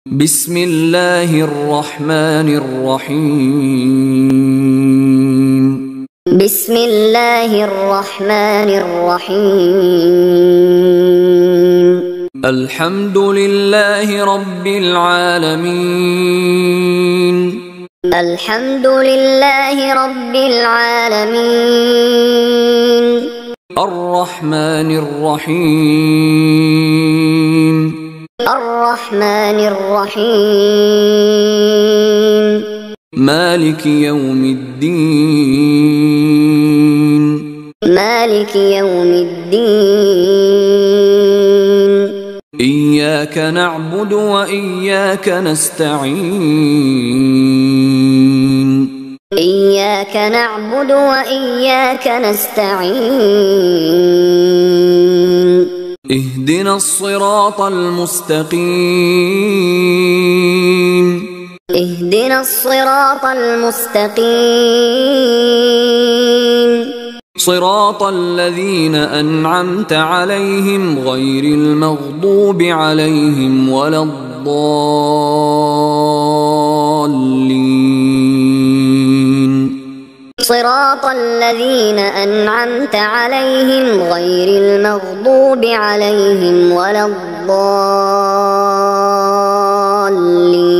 بسم الله الرحمن الرحيم. بسم الله الرحمن الرحيم. الحمد لله رب العالمين. الحمد لله رب العالمين. الرحمن الرحيم. الرحمن الرحيم. مالك يوم الدين. مالك يوم الدين. إياك نعبد وإياك نستعين. إياك نعبد وإياك نستعين. اهدنا الصراط المستقيم. اهدنا الصراط المستقيم. صراط الذين أنعمت عليهم غير المغضوب عليهم ولا الضالين. صراط الذين أنعمت عليهم غير المغضوب عليهم ولا الضالين.